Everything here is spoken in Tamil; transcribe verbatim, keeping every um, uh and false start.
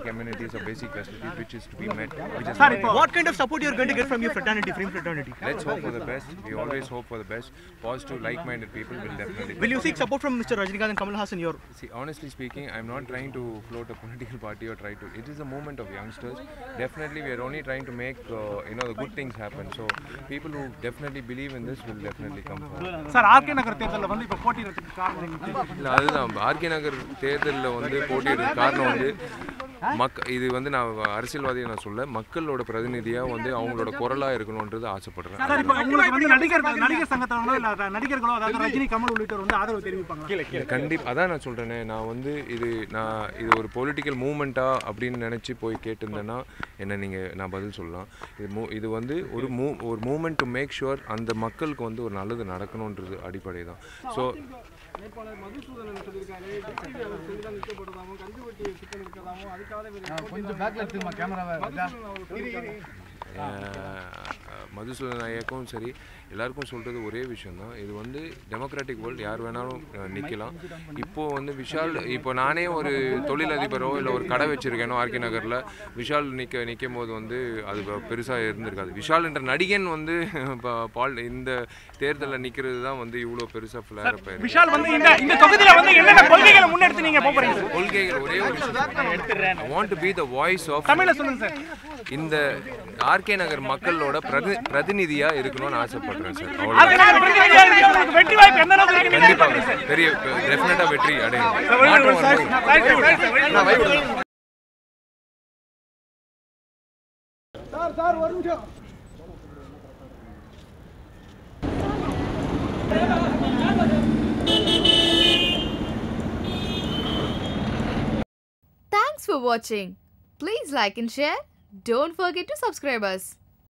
basic amenities or basic facilities which is to be met. Which is Sir, what kind of support you are going to get from your fraternity, Frame Fraternity? Let's hope for the best. We always hope for the best. Positive, like-minded people will definitely. Will you seek support from Mister Rajinikanth and Kamal Haasan? Your See, honestly speaking, I'm not trying to float a political party or try to. It is a movement of youngsters. Definitely, we are only trying to make uh, you know the good things happen. So people who definitely believe in this will definitely come forward. Sir, R K Nagar தேர்தல்ல வந்து இப்ப போட்டியிடறதுக்கு காரணம் இல்ல அதுதான் ஆர் கே நகர் தேர்தலில் வந்து போட்டியிடுற காரணம் வந்து மக் இது வந்து நான் அரசியல்வாதியை நான் சொல்ல மக்களோட பிரதிநிதியாக வந்து அவங்களோட குரலாக இருக்கணுன்றது ஆசைப்படுறேன். சார் இப்போ உங்களுக்கு வந்து நடிகர் நடிகர் சங்கத்தவங்களோ இல்லை நடிகர்களோ அதாவது ரஜினி கமல் உள்ளிட்டோர் வந்து ஆதரவு தெரிவிப்பாங்க. கண்டிப்பாக அதான் நான் சொல்கிறேனே, நான் வந்து இது நான் இது ஒரு பொலிட்டிக்கல் மூமெண்ட்டா அப்படின்னு நினச்சி போய் கேட்டிருந்தேன்னா என்ன நீங்கள் நான் பதில் சொல்லலாம். இது மூ இது வந்து ஒரு மூ ஒரு மூமெண்ட் டு மேக் ஷுர் அந்த மக்களுக்கு வந்து ஒரு நல்லது நடக்கணுன்றது அடிப்படை தான். ஸோ நேபாளர் மதுசூதனன் சொல்லியிருக்காரு செல்தான் நிற்கப்படுறதாகவும் கந்துவட்டி சிக்கல் இருக்கிறதாகவும் அதுக்காக கொஞ்சம் பேக்ல எடுத்துமா கேமராவை மதுசூதன் ஐயாக்கும் சரி எல்லாருக்கும் சொல்கிறது ஒரே விஷயம் தான். இது வந்து டெமோக்ராட்டிக் வேர்ல்டு, யார் வேணாலும் நிற்கலாம். இப்போது வந்து விஷால் இப்போ நானே ஒரு தொழிலதிபரோ இல்லை ஒரு கடை வச்சுருக்கேனோ ஆர்கே நகரில் விஷால் நிற்க நிற்கும் போது வந்து அது பெருசாக இருந்திருக்காது. விஷால் என்ற நடிகன் வந்து பால் இந்த தேர்தலில் நிற்கிறது தான் வந்து இவ்வளோ பெருசாக ஃபிளார் அப்போ விஷால் வந்து இந்த இந்த தொகுதியில் வந்து என்னென்ன கொள்கைகளை முன்னெடுத்து நீங்கள் போகிறீங்க? கொள்கைகள் ஒரே ஒரு I want to be the voice of தமிழில் சொல்லுங்கள் சார். இந்த ஆர்கே நகர் மக்களோட பிரதி பிரதிநிதியாக இருக்கணும்னு ஆசைப்படுறேன் சார். வெற்றி வாய்ப்பு எந்த அளவுக்கு கண்டிப்பாக பெரிய டெஃபினட்டாக வெற்றி அடையும். சார் சார் ஒரு நிமிஷம். Thanks for watching. Please like and share. Don't forget to subscribe us.